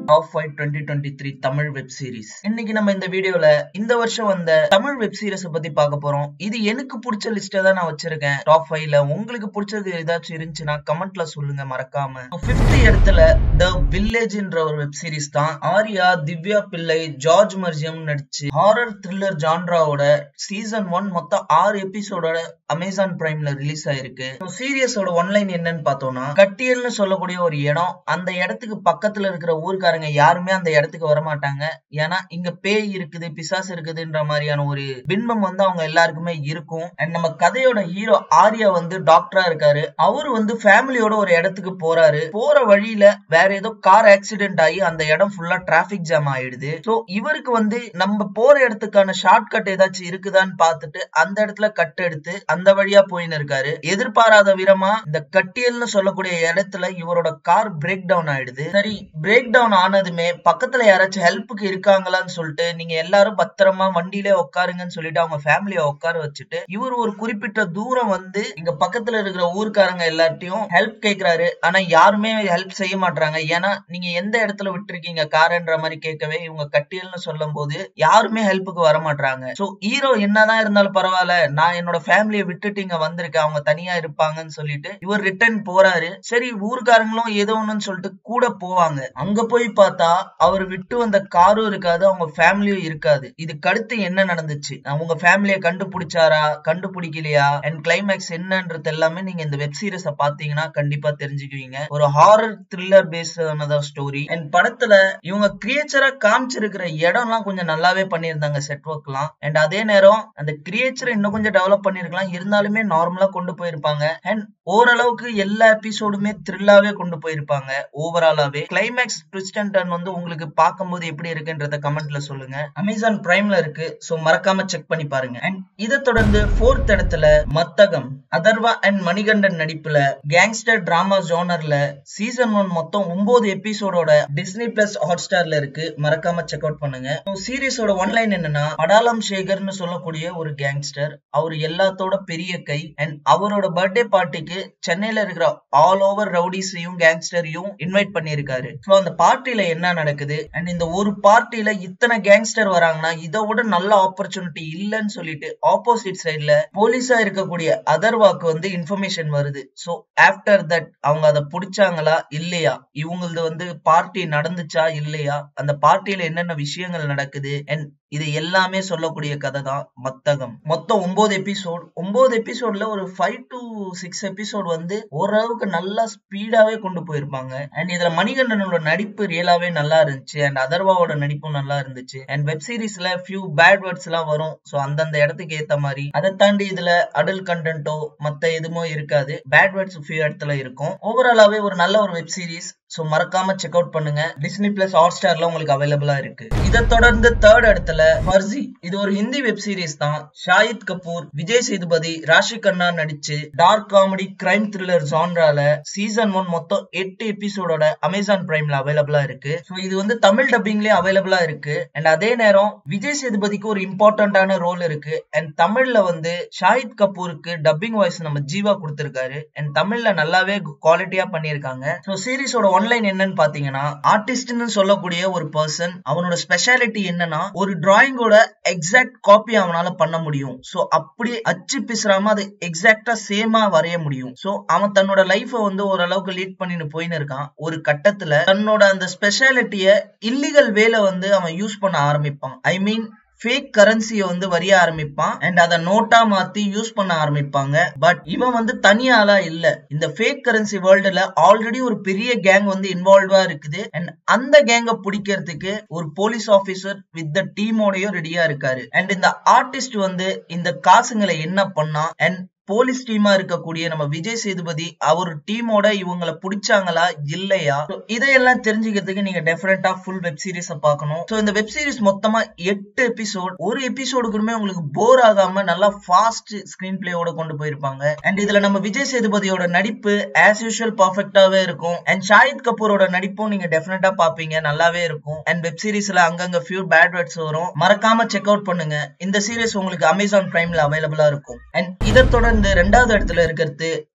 Top 5 2023 Tamil web series. இன்னைக்கு நம்ம இந்த வீடியோல இந்த வருஷம் வந்த தமிழ் வெப் சீரிஸ் பத்தி பார்க்க போறோம். இது எனக்கு பிடிச்ச லிஸ்ட தான் நான் வச்சிருக்கேன். டாப் 5ல உங்களுக்கு பிடிச்சது ஏதாச்சும் இருந்துச்சுன்னா கமெண்ட்ல சொல்லுங்க மறக்காம. 5th இடத்துல தி வில்லேஜ்ன்ற ஒரு வெப் சீரிஸ் தான். ஆர்யா, திவ்யா பிள்ளை, ஜார்ஜ் மர்ஜியம் நடிச்சு ஹாரர் த்ரில்லர் ஜான்ராவோட சீசன் 1 மொத்தம் 6 எபிசோடோட அமேசான் பிரைம்ல ரிலீஸ் ஆயிருக்கு. சீரியஸோட ஒன்லைன் என்னன்னு பார்த்தோம்னா, கட்டியல்னு சொல்லக்கூடிய ஒரு இடம், அந்த இடத்துக்கு பக்கத்துல இருக்கிற ஊர்க்காரங்க யாருமே அந்த இடத்துக்கு வரமாட்டாங்க. ஏன்னா இங்க பேய் இருக்குது, பிசாசு இருக்குதுன்ற மாதிரியான ஒரு பின்பம் வந்து அவங்க எல்லாருக்குமே இருக்கும். அண்ட் நம்ம கதையோட ஹீரோ ஆர்யா வந்து டாக்டரா இருக்காரு. அவரு வந்து ஃபேமிலியோட ஒரு இடத்துக்கு போறாரு. போற வழியில வேற ஏதோ கார் ஆக்சிடென்ட் ஆகி அந்த இடம் ஃபுல்லா டிராபிக் ஜாம் ஆயிடுது. சோ இவருக்கு வந்து நம்ம போற இடத்துக்கான ஷார்ட் கட் ஏதாச்சும் இருக்குதான்னு பார்த்துட்டு அந்த இடத்துல கட் எடுத்து அந்த வழியா போயின்னு இருக்காரு. எதிர்பாராத விதமா இந்த கட்டியல்னு சொல்லக்கூடிய இடத்துல இவரோட கார் பிரேக் டவுன் ஆயிடுது. சரி, பிரேக் டவுன் ஆனதுமே பக்கத்துல யாராச்சும் ஹெல்ப்புக்கு இருக்காங்களான்னு சொல்லிட்டு நீங்க எல்லாரும் பத்திரமா வண்டியிலே உட்காருங்கன்னு சொல்லிட்டு அவங்க ஃபேமிலியை உட்கார வச்சுட்டு இவர் ஒரு குறிப்பிட்ட தூரம் வந்து இங்க பக்கத்துல இருக்கிற ஊர்க்காரங்க எல்லார்ட்டையும் ஹெல்ப் கேட்கிறாரு. ஆனா யாருமே ஹெல்ப் செய்ய மாட்டாங்க. ஏன்னா நீங்க எந்த இடத்துல விட்டுருக்கீங்க காரன்ற மாதிரி கேட்கவே இவங்க கட்டியல்னு சொல்லும் போது யாருமே ஹெல்ப்புக்கு வர மாட்டாங்க. சோ ஹீரோ என்னதான் இருந்தாலும் பரவாயில்ல, நான் என்னோட ஃபேமிலியை விட்டுட்டு இங்க வந்திருக்கேன், அவங்க தனியா இருப்பாங்கன்னு சொல்லிட்டு இவர் ரிட்டர்ன் போறாரு. சரி, ஊர்காரங்களும் ஏதோ ஒண்ணுன்னு சொல்லிட்டு கூட போவாங்க. அங்க போய் பார்த்தா அவர் விட்டு வந்த காரும் இருக்காது, அவங்க ஃபேமிலியும் இருக்காது. இதுக்கு அடுத்து என்ன நடந்துச்சு, அவங்க ஃபேமிலியை கண்டுபிடிச்சாரா கண்டுபிடிக்கலையா அண்ட் கிளைமேக்ஸ் என்னன்றது எல்லாமே நீங்க இந்த வெப் சீரிஸ பாத்தீங்கன்னா கண்டிப்பா தெரிஞ்சுக்குவீங்க. ஒரு ஹாரர் த்ரில்லர் பேஸ்டான ஸ்டோரி. அண்ட் படத்துல இவங்க கிரியேச்சரா காமிச்சிருக்கிற இடம்லாம் கொஞ்சம் நல்லாவே பண்ணியிருந்தாங்க, செட் ஒர்க்லாம். அண்ட் அதே நேரம் அந்த கிரியேச்சரை இன்னும் கொஞ்சம் டெவலப் பண்ணிருக்கலாம், இருந்தாலுமே நார்மலா கொண்டு போயிருப்பாங்க. அண்ட் ஓரளவுக்கு எல்லா எபிசோடுமே த்ரில்லாவே கொண்டு போயிருப்பாங்க. ஓவராலாவே கிளைமேக்ஸ் ட்விஸ்ட் அண்ட் டர்ன் வந்து உங்களுக்கு பார்க்கும்போது எப்படி இருக்குன்றத கமெண்ட்ல சொல்லுங்க. அமேசான் பிரைம்ல இருக்கு, சோ மறக்காம செக் பண்ணி பாருங்க. அண்ட் இதை தொடர்ந்து 4th இடத்துல மத்தகம், அதர்வா அண்ட் மணிகண்டன் நடிப்புல கேங்ஸ்டர் டிராமா ஜோனர்ல சீசன் 1 மொத்தம் 9 எபிசோடோட டிஸ்னி பிளஸ் ஹாட்ஸ்டார்ல இருக்கு, மறக்காம செக் அவுட் பண்ணுங்க. சீரிஸோட ஒன்லைன் என்னன்னா, படாலம் சேகர்னு சொல்லக்கூடிய ஒரு கேங்ஸ்டர், அவர் எல்லாத்தோட பெரிய கை. அண்ட் அவரோட பர்த்டே பார்ட்டிக்கு சென்னையில இருக்கிற ஆல் ஓவர் ரவுடிஸையும் கேங்ஸ்டரையும் இன்வைட் பண்ணிருக்காரு. சோ அந்த பார்ட்டில என்ன நடக்குது அண்ட் இந்த ஒரு பார்ட்டில இத்தனை கேங்ஸ்டர் வராங்கன்னா இதை விட நல்ல ஆப்பர்ச்சுனிட்டி இல்லன்னு சொல்லிட்டு ஆப்போசிட் சைட்ல போலீஸா இருக்கக்கூடிய அதர்வாக்கு வந்து இன்ஃபர்மேஷன் வருது. சோ ஆஃப்டர் தட் அவங்க அதை பிடிச்சாங்களா இல்லையா, இவங்களது வந்து பார்ட்டி நடந்துச்சா இல்லையா, அந்த பார்ட்டியில என்னென்ன விஷயங்கள் நடக்குது அண்ட் இது எல்லாமே சொல்லக்கூடிய கதை தான் மத்தகம். மொத்தம் 9 எபிசோட். 9 எபிசோட்ல ஒரு 5 to 6 எபிசோட் வந்து ஓரளவுக்கு நல்லா ஸ்பீடாவே கொண்டு போயிருப்பாங்க. அண்ட் இதுல மணிகண்டனோட நடிப்பு ரியலாவே நல்லா இருந்துச்சு அண்ட் அதர்வாவோட நடிப்பும் நல்லா இருந்துச்சு. அண்ட் வெப் சீரிஸ்ல ஃபியூ பேட் வேர்ட்ஸ் எல்லாம் வரும், சோ அந்தந்த இடத்துக்கு ஏத்த மாதிரி. அதை தாண்டி இதுல அடல்ட் கண்டென்ட்டோ மத்த எதுவும் இருக்காது, பேட் வேர்ட்ஸ் ஃபியூ இடத்துல இருக்கும். ஓவராலாவே ஒரு நல்ல ஒரு வெப் சீரிஸ், சோ மறக்காம செக் அவுட் பண்ணுங்க. டிஸ்னி பிளஸ் ஹாட்ஸ்டார்ல உங்களுக்கு அவைலபிளா இருக்கு. இதை தொடர்ந்து 3rd இடத்துல ஃபர்ஸி, இது ஒரு ஹிந்தி வெப் சீரிஸ் தான். ஷாஹித் கபூர், விஜய் சேதுபதி, ராஷி கண்ணா நடிச்சு டார்க் காமெடி கிரைம் த்ரில்லர் ஜான்ரால சீசன் 1 மொத்தம் 8 எபிசோடோட அமேசான் பிரைம்ல அவைலபிளா இருக்கு. சோ இது வந்து தமிழ் டப்பிங்லயே அவைலபிளா இருக்கு. அண்ட் அதே நேரம் விஜய் சேதுபதிக்கு ஒரு இம்பார்ட்டன்டான ரோல் இருக்கு. அண்ட் தமிழ்ல வந்து ஷாஹித் கபூருக்கு டப்பிங் வாய்ஸ் நம்ம ஜீவா கொடுத்திருக்காரு. அண்ட் தமிழ்ல நல்லாவே குவாலிட்டியா பண்ணிருக்காங்க. சோ சீரிஸோட ஒன்லைன் என்னன்னு பாத்தீங்கன்னா, ஆர்டிஸ்ட்னு சொல்லக்கூடிய ஒரு பர்சன், அவனோட ஸ்பெஷாலிட்டி என்னன்னா ஒரு டிராயிங்கோட எக்ஸாக்ட் காப்பி அவனால பண்ண முடியும். சோ அப்படியே அச்சு பிசுறாம அது எக்ஸாக்டா சேமா வரைய முடியும். சோ அவன் தன்னோட லைஃப வந்து ஓரளவுக்கு லீட் பண்ணிட்டு போயின்னு இருக்கான். ஒரு கட்டத்துல தன்னோட அந்த ஸ்பெஷாலிட்டிய இல்லீகல் வேல வந்து அவன் யூஸ் பண்ண ஆரம்பிப்பான். ஐ மீன் ஃபேக் கரன்சியை வந்து வரிய ஆரம்பிப்பான் அண்ட் அதை நோட்டா மாத்தி யூஸ் பண்ண ஆரம்பிப்பாங்க. பட் இவன் வந்து தனியாளா இல்ல, இந்த ஃபேக் கரன்சி வேர்ல்டுல ஆல்ரெடி ஒரு பெரிய கேங் வந்து இன்வால்வா இருக்குது. அண்ட் அந்த கேங்க பிடிக்கிறதுக்கு ஒரு போலீஸ் ஆபீசர் வித் த டீமோடயும் ரெடியா இருக்காரு. அண்ட் இந்த ஆர்டிஸ்ட் வந்து இந்த காசுங்களை என்ன பண்ணா அண்ட் போலீஸ் டீமா இருக்கக்கூடிய நம்ம விஜய் சேதுபதி அவர் டீமோட இவங்களை பிடிச்சாங்களா இல்லையா, இதையெல்லாம் தெரிஞ்சுக்கிறதுக்கு நீங்க டெஃபினட்டா ஃபுல் வெப் சீரிஸ பார்க்கணும். சோ இந்த வெப் சீரிஸ் மொத்தமா 8 எபிசோட். ஒரு எபிசோடுக்குமே உங்களுக்கு போர் ஆகாம நல்லா ஃபாஸ்ட் ஸ்கிரீன் பிளேயோட கொண்டு போயிருப்பாங்க. அண்ட் இதுல நம்ம விஜய் சேதுபதியோட நடிப்பு ஆஸ் யூஷுவல் பர்ஃபெக்டாவே இருக்கும். அண்ட் ஷாஹித் கபூரோட நடிப்பும் நீங்க டெஃபினட்டா பாப்பீங்க, நல்லாவே இருக்கும். அண்ட் வெப் சீரிஸ்ல அங்கங்க ஃபியூ பேட் வேர்ட்ஸ் வரும், மறக்காம செக் அவுட் பண்ணுங்க. இந்த சீரிஸ் உங்களுக்கு அமேசான் பிரைம்ல அவைலபிளா இருக்கும். அண்ட் இதை தொடர்ந்து 2வது இடத்துல இருக்கிறது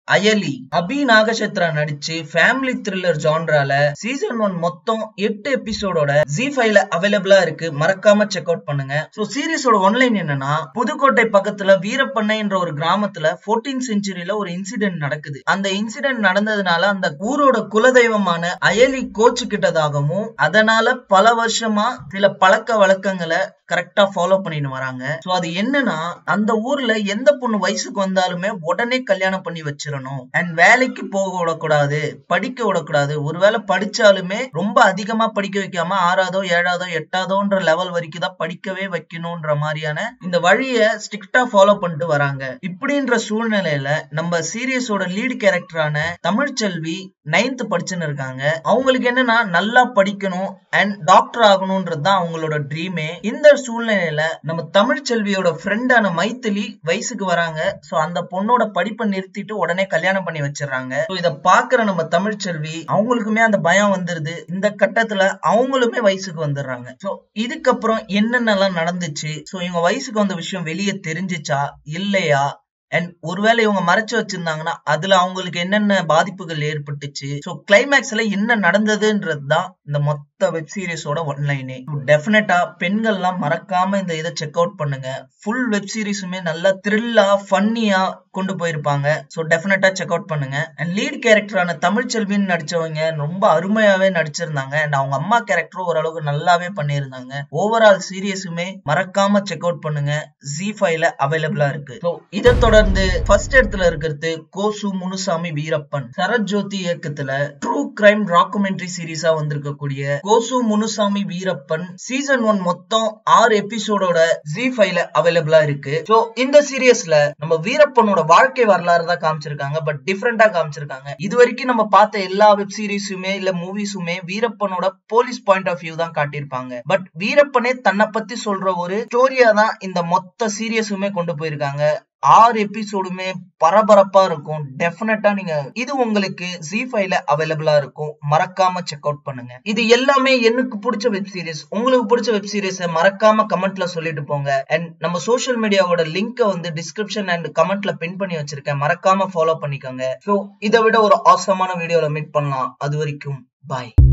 அயலி. அபி நாகசத்ரா நடிச்சு ஃபேமிலி த்ரில்லர் ஜான்ரால சீசன் 1 மொத்தம் 8 எபிசோடோட ஜி5ல அவைலபிளா இருக்கு. மறக்காம செக் அவுட் பண்ணுங்க. சோ சீரிஸோட ஒன்லைன் என்னன்னா, புதுக்கோட்டை பக்கத்துல வீரப்பண்ணை என்ற ஒரு கிராமத்துல 14th செஞ்சுரியில ஒரு இன்சிடென்ட் நடக்குது. அந்த இன்சிடென்ட் நடந்ததுனால அந்த ஊரோட குலதெய்வமான அயலி கோச்சுக்கிட்டதாகவும் அதனால பல வருஷமா சில பழக்க வழக்கங்களை கரெக்டா ஃபாலோ பண்ணிட்டு வராங்க. சோ அது என்னன்னா, அந்த ஊர்ல எந்த பொண்ணு வயசுக்கு வந்தாலுமே உடனே கல்யாணம் பண்ணி வச்சிடணும். அண்ட் வேலைக்கு போக விடக்கூடாது, படிக்க விடக்கூடாது. ஒருவேளை படிச்சாலுமே ரொம்ப அதிகமா படிக்க வைக்காம 6ஆவதோ 7ஆவதோ 8ஆவதோன்ற லெவல் வரைக்கும் தான் படிக்கவே வைக்கணும்ன்ற மாதிரியான இந்த வழியை ஸ்ட்ரிக்டா ஃபாலோ பண்ணிட்டு வராங்க. இப்படின்ற சூழ்நிலையில நம்ம சீரியஸோட லீட் கேரக்டரான தமிழ்ச்செல்வி 9th படிச்சுன்னு இருக்காங்க. அவங்களுக்கு என்னன்னா, நல்லா படிக்கணும் அண்ட் டாக்டர் ஆகணும்ன்றது தான் அவங்களோட ட்ரீமே. இந்த சூழ்நிலையில நம்ம தமிழ்ச்செல்வியோட ஃப்ரெண்டான மைத்திலி வயசுக்கு வராங்க. சோ அந்த பொண்ணோட படிப்பை நிறுத்திட்டு உடனே கல்யாணம் பண்ணி வச்சிடறாங்க. சோ இத பாக்குற நம்ம தமிழ்ச்செல்வி அவங்களுக்குமே அந்த பயம் வந்துருது. இந்த கட்டத்துல அவங்களுமே வயசுக்கு வந்துடுறாங்க. சோ இதுக்கப்புறம் என்னென்னலாம் நடந்துச்சு, சோ இவங்க வயசுக்கு வந்த விஷயம் வெளியே தெரிஞ்சிச்சா இல்லையா, அண்ட் ஒருவேளை இவங்க மறைச்சு வச்சிருந்தாங்கன்னா அதுல அவங்களுக்கு என்னென்ன பாதிப்புகள் ஏற்பட்டுச்சு, சோ கிளைமேக்ஸ்ல என்ன நடந்ததுன்றது தான் இந்த மொத்த வெப் சீரிஸோட ஒன்லைனே. டெஃபினட்டா பெண்கள்லாம் மறக்காம இந்த இதை செக் அவுட் பண்ணுங்க. ஃபுல் வெப் சீரிஸுமே நல்லா த்ரில்லா ஃபன்னியா கொண்டு போயிருப்பாங்க. சோ டெஃபினட்டா செக் அவுட் பண்ணுங்க. அண்ட் லீட் கேரக்டரான தமிழ்ச்செல்வின்னு நடிச்சவங்க ரொம்ப அருமையாவே நடிச்சிருந்தாங்க. அண்ட் அவங்க அம்மா கேரக்டரும் ஓரளவுக்கு நல்லாவே பண்ணியிருந்தாங்க. ஓவரால் சீரியஸுமே மறக்காம செக் அவுட் பண்ணுங்க. ஜி5ல அவைலபிளா இருக்கு. சோ இதை தொடர்ந்து ஃபர்ஸ்ட் இடத்துல இருக்கிறது கோசு முனுசாமி வீரப்பன். சரத் ஜோதி இயக்கத்துல ட்ரூ கிரைம் டாக்குமெண்ட்ரி சீரிஸா வந்திருக்கக்கூடிய கோசு முனுசாமி வீரப்பன் சீசன் 1 மொத்தம் 6 எபிசோடோட ஜி5ல அவைலபிளா இருக்கு. சோ இந்த சீரியஸ்ல நம்ம வீரப்பனோட வாழ்க்கை வரலாறு தான் காமிச்சிருக்காங்க. பட் டிஃபரெண்டா காமிச்சிருக்காங்க. இது வரைக்கும் நம்ம பார்த்த எல்லா வெப் சீரிஸுமே இல்ல மூவிஸுமே வீரப்பனோட போலீஸ் பாயிண்ட் ஆஃப் வியூ தான் காட்டியிருப்பாங்க. பட் வீரப்பனே தன்னை பத்தி சொல்ற ஒரு ஸ்டோரியா தான் இந்த மொத்த சீரியஸுமே கொண்டு போயிருக்காங்க. 6 எபிசோடுமே பரபரப்பா இருக்கும். டெஃபினட்டா நீங்க இது உங்களுக்கு ஜி5ல அவைலபிளா இருக்கும். மறக்காம செக் அவுட் பண்ணுங்க. இது எல்லாமே எனக்கு பிடிச்ச வெப் சீரிஸ். உங்களுக்கு பிடிச்ச வெப் சீரிஸை மறக்காம கமெண்ட்ல சொல்லிட்டு போங்க. அண்ட் நம்ம சோஷியல் மீடியாவோட லிங்கை வந்து டிஸ்கிரிப்ஷன் அண்ட் கமெண்ட்ல பின் பண்ணி வச்சிருக்கேன். மறக்காம ஃபாலோ பண்ணிக்கோங்க. சோ இதை விட ஒரு ஆசமான வீடியோல மீட் பண்ணலாம். அது வரைக்கும் பாய்.